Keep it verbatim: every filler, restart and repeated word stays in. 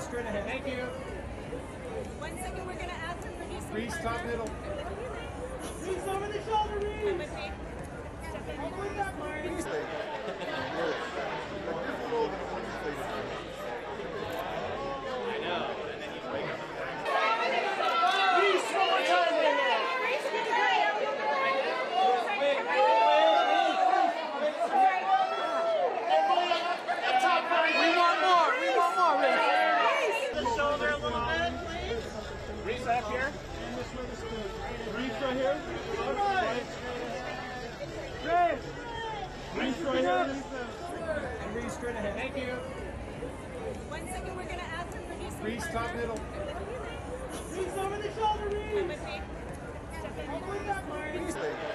straight ahead. Thank you. One second, we're going to ask the producer. Reese, top middle. Reese, over the shoulder, Reese! Come with me. Step in. I'll bring that for you. I know. And then you wake up. Reese, one more time in there! We want more! We want more, Reese! The shoulder a little bit, please. Reese up here. And Miss Witherspoon. Reese right here. Right. Reese. Reese right here. And Reese straight ahead. Thank you. One second, we're going to ask the producer. Reese, top middle. Reese, over the shoulder, Reese! Come with me. Step in. I'll bring that for you.